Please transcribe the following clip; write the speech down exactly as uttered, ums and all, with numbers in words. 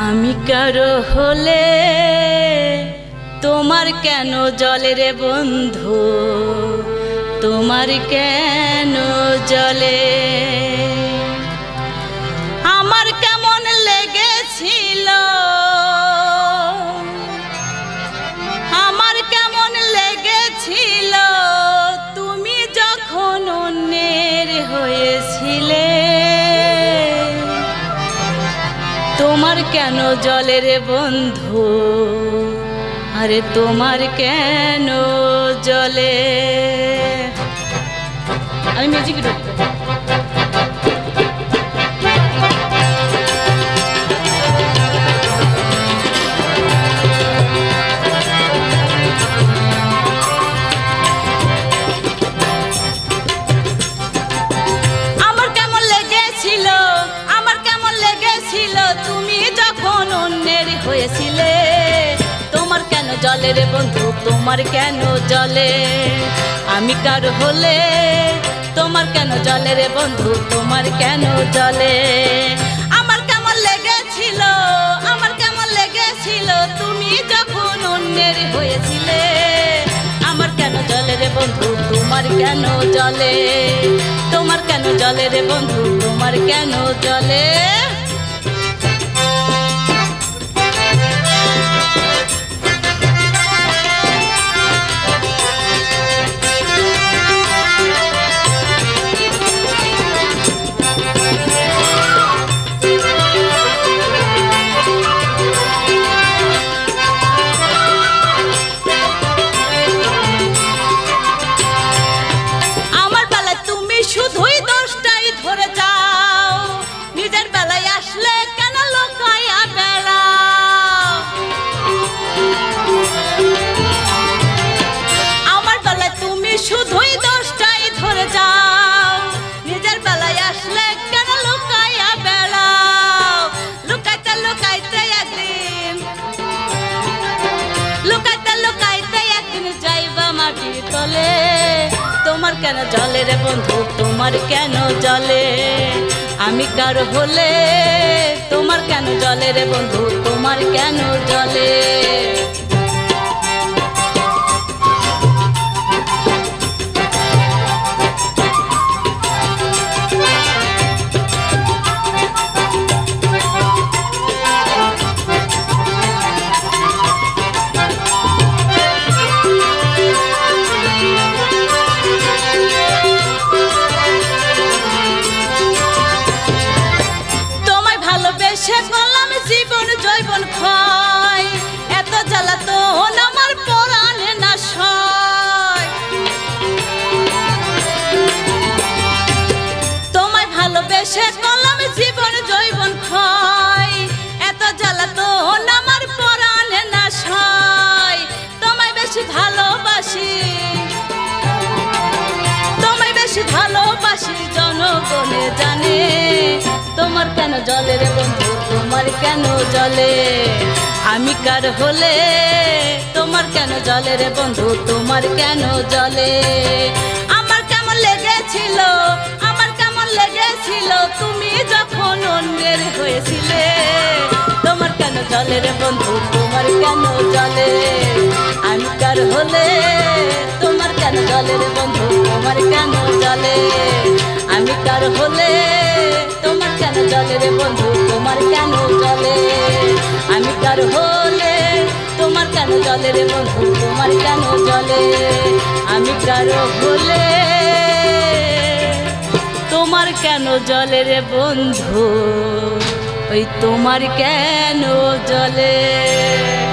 আমি কারো হলে তোমার কেন জলে রে বন্ধু, তোমার কেন জলে? আমার কেমন লেগেছিল, আমার কেমন লেগেছিল তুমি যখন অন্যের হয়েছিলে। তোমার কেন জলে রে বন্ধু, আরে তোমার কেন জলে? আমি মিউজিক ঢুকবো। আমার কেমন লেগেছিল, আমার কেমন লেগেছিল তুমি যখন অন্যের হয়েছিলে। তোমার কেন জলে রে বন্ধু, তোমার কেন জলে? আমি কার হলে তোমার কেন জলে রে বন্ধু, তোমার কেন জলে? আমার কেমন লেগেছিল, আমার কেমন লেগেছিল তুমি যখন অন্যের হয়েছিলে। আমার কেন জলে রে বন্ধু, তোমার কেন জলে? তোমার কেন জলে রে বন্ধু, তোমার কেন জলে? শুধুই দোষটাই ধরে যাও, নিজের বেলায় আসলে কেন লোকায়া বেড়াও? আমার বেলায় তুমি শুধুই দোষটাই ধরে যাও, নিজের বেলায় আসলে কেন লোকায়া বেড়াও? লুকাইতে লুকাইতে একদিন, লুকাইতে লুকাইতে একদিন যাইবা মাটির তলে। তোমার কেন জলে রে বন্ধু, তোমার কেন জলে? আমি কার হলে তোমার কেন জলে রে বন্ধু, তোমার কেন জলে? সে করলাম জীবন জৈবন ক্ষয়, এত জ্বালাতন আমার পরাণে না সয়। তোমায় ভালোবেসে করলাম জীবন জৈবন ক্ষয়, এত জ্বালাতন আমার পরাণে না সয়। তোমায় বেশি ভালোবাসি, তোমায় বেশি ভালোবাসি জনগণে জানে। তোমার কেন জলে রে বন্ধু, তোমার কেন জলে? আমি কার হলে তোমার কেন জলে রে বন্ধু, তোমার কেন জলে? আমার কেমন লেগেছিল, আমার কেমন লেগেছিল তুমি যখন অন্যের হয়েছিলে। তোমার কেন জলে রে বন্ধু, তোমার কেন জলে? আমি কার হলে তোমার কেন জলে রে বন্ধু, তোমার কেন জলে? আমি কার হলে তোমার কেন জলে রে বন্ধু, তোমার কেন জলে? আমি কার হলে তোমার কেন জলে রে বন্ধু, তোমার কেন জলে? আমি কার হলে তোমার কেন জলে রে বন্ধু, ওই তোমার কেন জলে?